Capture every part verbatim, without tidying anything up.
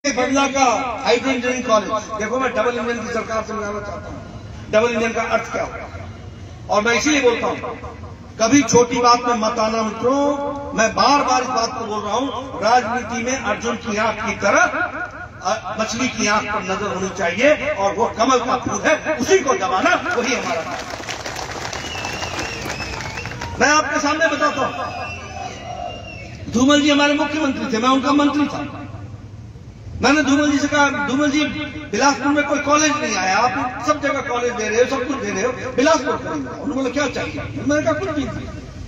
बंगला का hydro engineering college, देखो मैं डबल इंजन की सरकार से मिलाना चाहता हूँ। डबल इंजन का अर्थ क्या होगा? और मैं इसीलिए बोलता हूँ, कभी छोटी बात में मत आना मित्रों। मैं बार बार इस बात को बोल रहा हूँ, राजनीति में अर्जुन की आंख की तरह मछली की आंख पर नजर होनी चाहिए, और वो कमल का फूल है, उसी को दबाना, वही हमारा काम है। मैं आपके सामने बताता हूं, धूमल जी हमारे मुख्यमंत्री थे, मैं उनका मंत्री था। मैंने धूमल जी से कहा, धूमल जी बिलासपुर में कोई कॉलेज नहीं आया, आप सब जगह कॉलेज दे रहे हो, सब कुछ दे रहे हो, बिलासपुर करेंगे। उन्होंने बोला क्या चाहिए? मैंने कहा कुछ भी नहीं।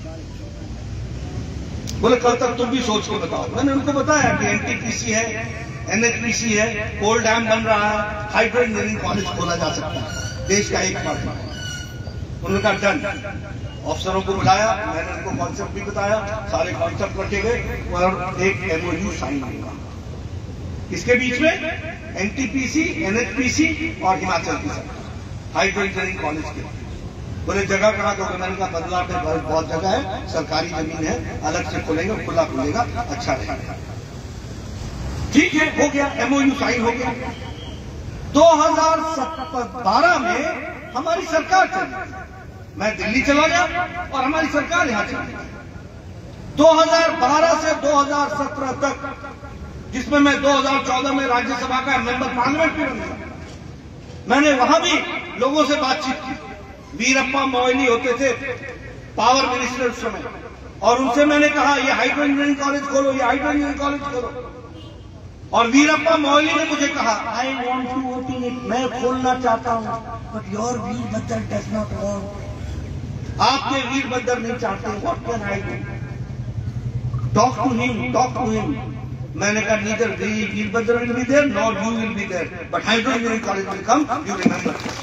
बोले कल तक तुम भी सोच के बताओ। मैंने उनको बताया कि एनटीपीसी है, एनएचपीसी है, कोल डैम बन रहा है, हाइड्रो इंजीनियरिंग कॉलेज खोला जा सकता है, देश का एक पार्ट। उन्होंने कहा डन। अफसरों को बुलाया, मैंने उनको कॉन्सेप्ट भी बताया, सारे कॉन्सेप्ट रखे गए और एक एमओयू साइन हुआ। इसके बीच में एनटीपीसी, एनएचपीसी और हिमाचल की सरकार हाइड्रो इंजीनियरिंग कॉलेज के। बोले जगह कहाँ दोगे? मैंने कहा बदला में बहुत जगह है, सरकारी जमीन है, अलग से खोलेंगे, खुला खुलेगा, अच्छा रहेगा। ठीक है, हो गया, एमओयू साइन हो गया। दो हजार बारह में हमारी सरकार चली, मैं दिल्ली चला गया और हमारी सरकार यहां चली गई। दो हजार बारह से दो हजार सत्रह तक, जिसमें मैं दो हजार चौदह में राज्यसभा का मेंबर पार्लियामेंट भी बन गया, मैंने वहां भी लोगों से बातचीत की। वीरप्पा मोइली होते थे पावर मिनिस्टर उस समय, और उनसे मैंने कहा ये हाइड्रो इंजीनियरिंग कॉलेज खोलो, ये हाइड्रो इंजीनियरिंग कॉलेज खोलो। और वीरप्पा मोइली ने मुझे कहा I want to open it, मैं खोलना चाहता हूं, but your Virbhadra does not want. आपके वीरभद्र नहीं चाहते, what can I do? Talk to him, talk to him. मैंने कहा neither Virbhadra will be there nor you will be there, but hydro engineering college will come, you remember.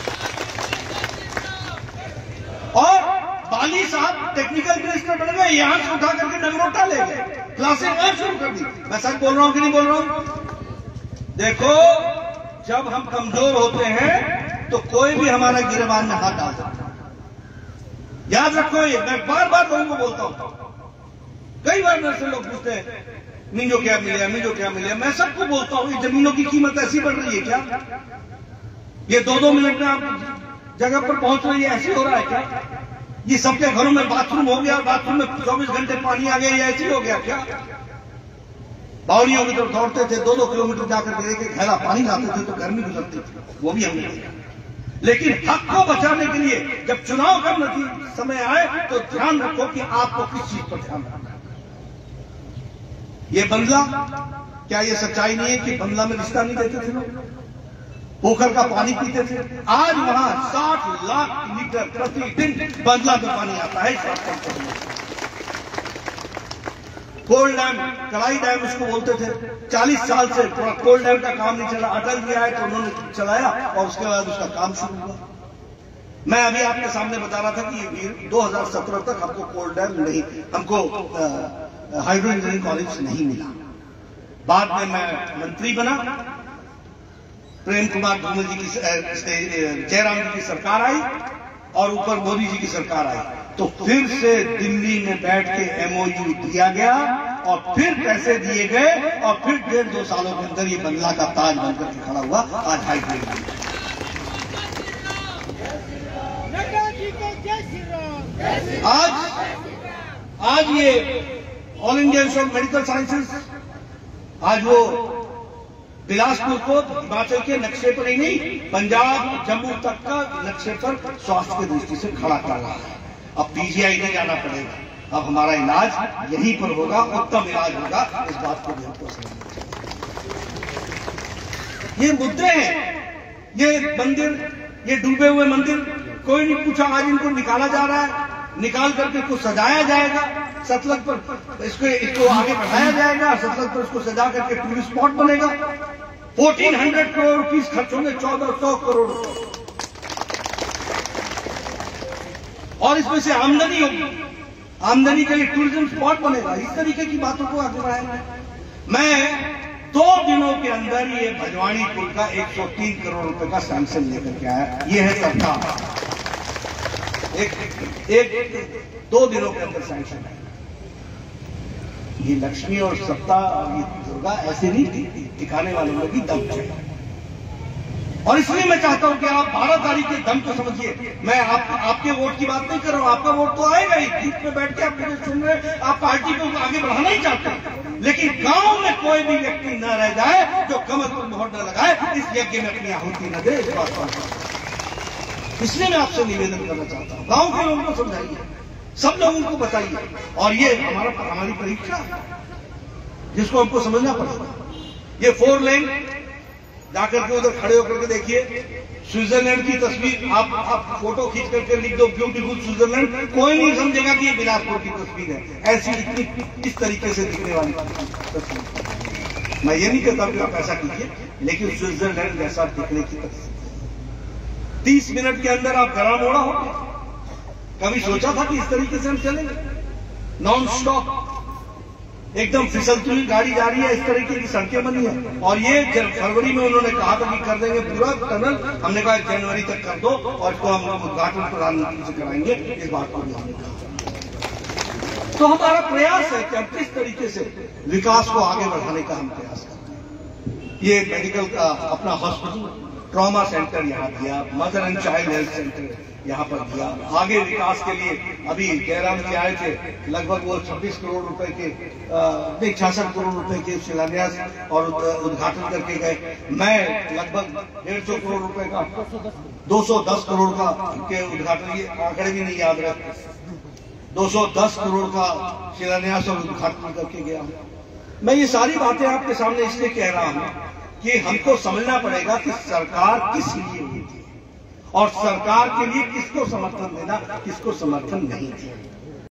और बाली साहब technical minister बन गए, यहां से उठा करके नगरोटा ले गए, क्लासें वहां शुरू कर दी। मैं सच बोल रहा हूं कि नहीं बोल रहा हूं? देखो, जब हम कमजोर होते हैं तो कोई भी हमारा गिरबान में हाथ डाल सकता है। याद रखो, ये मैं बार बार लोगों को बोलता हूं। कई बार मेरे से लोग पूछते हैं मीजो क्या मिले, मीजो क्या मिले। मैं सबको बोलता हूं, जमीनों की कीमत ऐसी बढ़ रही है क्या? ये दो दो मिनट में आप जगह पर पहुंच रही है, ऐसे हो रहा है क्या? ये सबके घरों में बाथरूम हो गया, बाथरूम में चौबीस घंटे पानी आ गया, ये ऐसे हो गया क्या? बावड़ियों की तरफ दौड़ते थे, दो दो किलोमीटर जाकर के एक घैला पानी लाते थे तो गर्मी गुजरती थी, वो भी हमने देखा। लेकिन हक को बचाने के लिए जब चुनाव का समय आए तो ध्यान रखो कि आपको किस चीज पर ध्यान रखना है। ये बंगला, क्या ये सच्चाई नहीं है कि बंगला में रिश्ता नहीं देते थे लोग, पोखर का पानी पीते थे? आज वहां साठ लाख लीटर प्रतिदिन बंगला में पानी आता है। कोल डैम, कलाई डैम इसको बोलते थे, चालीस साल से कोल डैम का काम नहीं चला। अटल जी आए तो उन्होंने चलाया और उसके बाद उसका काम शुरू हुआ। मैं अभी आपके सामने बता रहा था कि दो हजार सत्रह तक हमको कोल डैम नहीं, हमको हाइड्रो इंजीनियरिंग कॉलेज नहीं मिला। बाद में मैं मंत्री बना, प्रेम कुमार धूमल जी की, जयराम जी की सरकार आई और ऊपर मोदी जी की सरकार आई, तो फिर से दिल्ली में बैठ के एमओयू दिया गया और फिर पैसे दिए गए और फिर डेढ़ दो सालों के अंदर ये बंगला का ताज बनकर के खड़ा हुआ। आज हाइड्रो, आज आज ये All India Institute of Medical Sciences, आज वो बिलासपुर को हिमाचल के नक्शे पर ही नहीं, पंजाब जम्मू तक का नक्शे पर स्वास्थ्य की दृष्टि से खड़ा कर रहा है। अब पीजीआई में जाना पड़ेगा, अब हमारा इलाज यहीं पर होगा, उत्तम इलाज होगा। इस बात को भी हमको समझना चाहिए। ये मुद्दे हैं, ये मंदिर, ये डूबे हुए मंदिर, कोई नहीं पूछा, आज इनको निकाला जा रहा है, निकाल करके इसको सजाया जाएगा, सतलज पर इसको इसको आगे बढ़ाया जाएगा, सतलज पर इसको सजा करके टूरिस्ट स्पॉट बनेगा। फोर्टीन हंड्रेड करोड़ रुपीस खर्च होंगे, चौदह सौ करोड़ रुपए, और इसमें से आमदनी होगी, आमदनी के लिए टूरिज्म स्पॉट बनेगा। इस तरीके की बातों को आगे बढ़ाएंगे। मैं दो दिनों के अंदर ये भजवाड़ी पुल का एक सौ तीन करोड़ रुपए का सैंक्शन लेकर के आया। ये है सरकार, एक, एक दो दिनों के अंदर सैंक्शन है। ये लक्ष्मी और सत्ता और ये दुर्गा ऐसे नहीं दिखाने वाले लोग की दम चाहिए। और इसलिए मैं चाहता हूं कि आप बारह तारीख के दम को समझिए। मैं आप, आपके वोट की बात नहीं कर रहा हूं, आपका वोट तो आएगा ही, जीत में बैठ के आप मुझे सुन रहे हैं, आप पार्टी को आगे बढ़ाना ही चाहते हैं, लेकिन गांव में कोई भी व्यक्ति न रह जाए जो कमल पर मोहर न लगाए, इस यज्ञ में अपनी आहुति न दे। इस बात पर इसलिए मैं आपसे निवेदन करना चाहता हूं, गांव के लोगों को समझाइए, सब लोगों को बताइए। और ये हमारा हमारी परीक्षा जिसको हमको समझना पड़ेगा। ये फोर लेन जाकर के उधर खड़े होकर के देखिए, स्विट्जरलैंड की तस्वीर आप आप फोटो खींच करके लिख दो ब्यूटीफुल स्विट्जरलैंड, कोई नहीं समझेगा कि ये बिलासपुर की तस्वीर है। ऐसी इतनी इस तरीके से दिखने वाली तस्वीर, मैं ये नहीं कहता कि आप ऐसा कीजिए, लेकिन स्विट्जरलैंड जैसा दिखने की तस्वीर। तीस मिनट के अंदर आप गरा मोड़ा हो। कभी सोचा था कि इस तरीके से हम चलेंगे? नॉन स्टॉप एकदम फिसलती हुई गाड़ी जा रही है, इस तरीके की सड़कें बनी है। और ये फरवरी में उन्होंने कहा था कि कर देंगे पूरा टनल, हमने कहा जनवरी तक कर दो और इसको हम उद्घाटन प्रधानमंत्री से कराएंगे। इस बात को भी हमने कहा। तो हमारा प्रयास है कि हम किस तरीके से विकास को आगे बढ़ाने का हम प्रयास करते हैं। ये मेडिकल का अपना हॉस्पिटल, ट्रॉमा सेंटर यहाँ दिया, mother and child health centre यहाँ पर दिया। आगे विकास के लिए अभी जयराम जी आए थे, लगभग वो छब्बीस करोड़ रुपए के नहीं छियासठ करोड़ रुपए के शिलान्यास और उद्घाटन करके गए। मैं लगभग डेढ़ सौ करोड़ रुपए का दो सौ दस करोड़ का के उद्घाटन, ये आंकड़े भी नहीं याद रहे, दो सौ दस करोड़ का शिलान्यास और उद्घाटन करके गया। मैं ये सारी बातें आपके सामने इसलिए कह रहा हूं कि हमको समझना पड़ेगा कि सरकार किस लिए हुई थी और सरकार के लिए किसको समर्थन देना, किसको समर्थन नहीं देना।